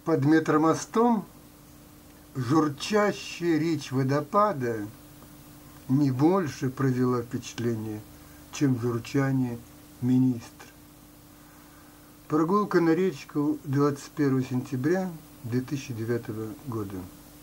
Под метромостом журчащая речь водопада не больше произвела впечатление, чем журчание министра. Прогулка на речку 21 сентября 2009 года.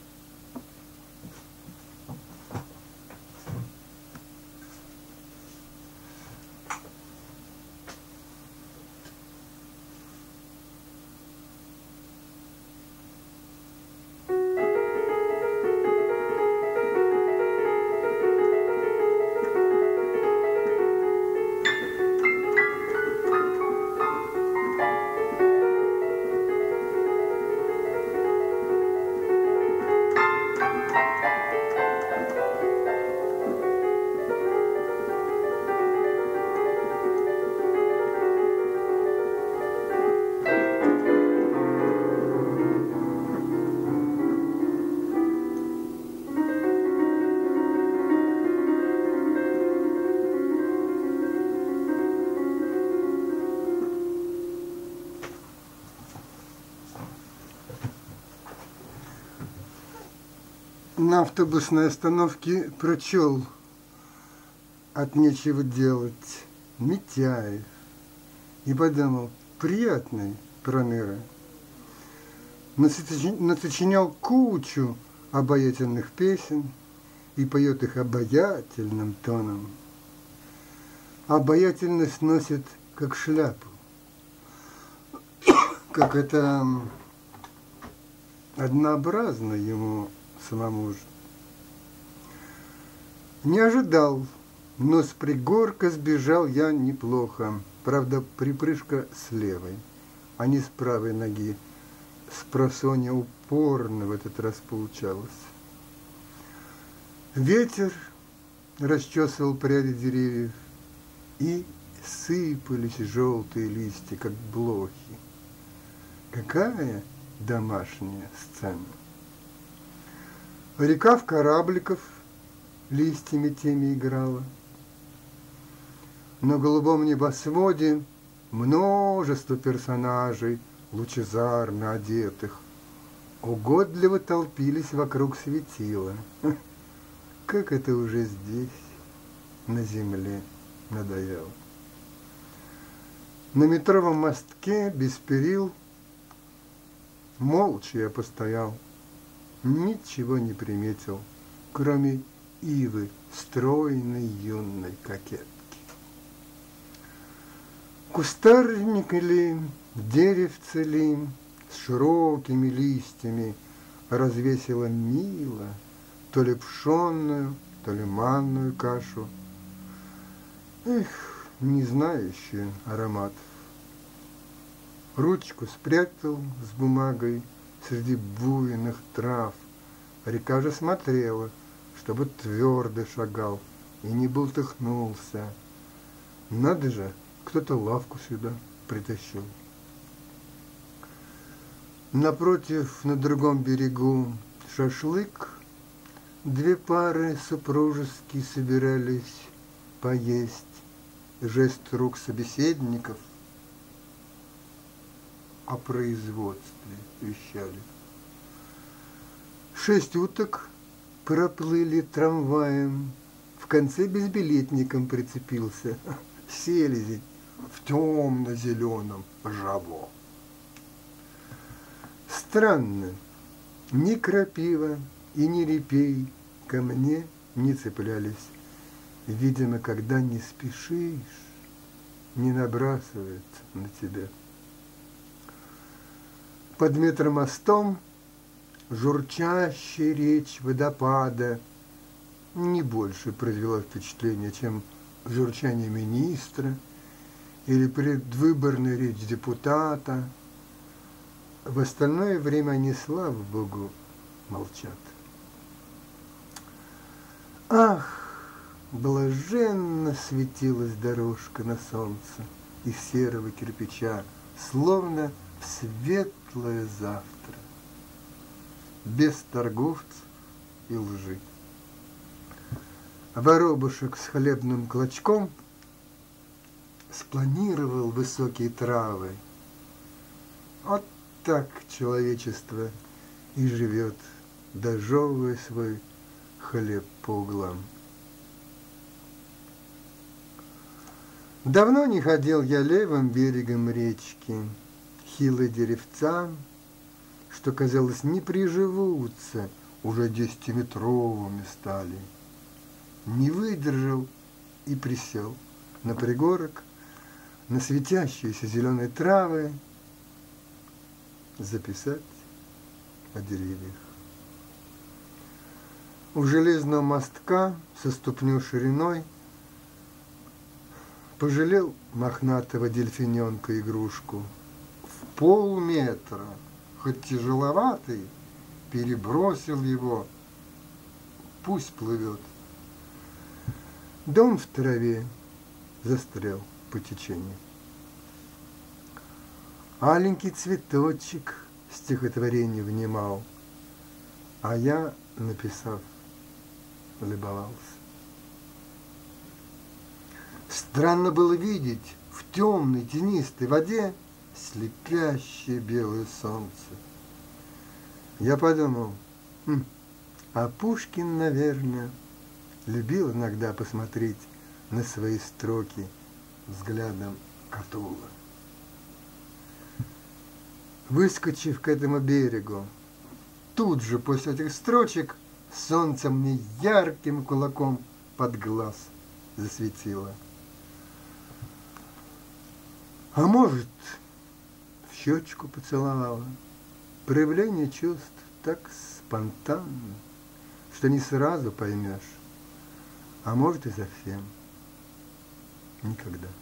На автобусной остановке прочел «От нечего делать» Митяев и подумал: приятный проныра. Насочинял кучу обаятельных песен и поет их обаятельным тоном. Обаятельность носит как шляпу, как это однообразно ему самому же. Не ожидал, но с пригорка сбежал я неплохо. Правда, припрыжка с левой, а не с правой ноги. Спросонья упорно в этот раз получалось. Ветер расчесывал пряди деревьев, и сыпались желтые листья, как блохи. Какая домашняя сцена! Река в корабликов листьями теми играла. На голубом небосводе множество персонажей, лучезарно одетых, угодливо толпились вокруг светила. Как это уже здесь, на земле, надоело. На метровом мостке без перил молча я постоял. Ничего не приметил, кроме ивы, стройной юной кокетки. Кустарник ли, деревце ли, с широкими листьями развесило мило то ли пшенную, то ли манную кашу. Эх, не знающую ароматов. Ручку спрятал с бумагой среди буйных трав. Река же смотрела, чтобы твердо шагал и не бултыхнулся. Надо же, кто-то лавку сюда притащил. Напротив, на другом берегу, шашлык. Две пары супружески собирались поесть. Жест рук собеседников о производстве вещали. 6 уток проплыли трамваем. В конце безбилетником прицепился селезень в темно-зеленом жабо. Странно, ни крапива и ни репей ко мне не цеплялись. Видимо, когда не спешишь, не набрасывается на тебя. Под метромостом журчащая речь водопада не больше произвела впечатление, чем журчание министра или предвыборная речь депутата. В остальное время они, слава богу, молчат. Ах, блаженно светилась дорожка на солнце из серого кирпича, словно в светлое завтра, без торговцев и лжи. Воробушек с хлебным клочком спланировал высокие травы. Вот так человечество и живет, дожевывая свой хлеб по углам. Давно не ходил я левым берегом речки, хилые деревца, что, казалось, не приживутся, уже 10-метровыми стали. Не выдержал и присел на пригорок, на светящиеся зеленые травы, записать о деревьях. У железного мостка со ступню шириной пожалел мохнатого дельфиненка игрушку. В полметра, хоть тяжеловатый, перебросил его, пусть плывет. Да он в траве застрял по течению. Аленький цветочек стихотворение внимал, а я, написав, любовался. Странно было видеть в темной тенистой воде слепящее белое солнце. Я подумал, а Пушкин, наверное, любил иногда посмотреть на свои строки взглядом Катулла. Выскочив к этому берегу, тут же после этих строчек солнце мне ярким кулаком под глаз засветило. А может, в щечку поцеловала. Проявление чувств так спонтанно, что не сразу поймешь, а может и совсем никогда.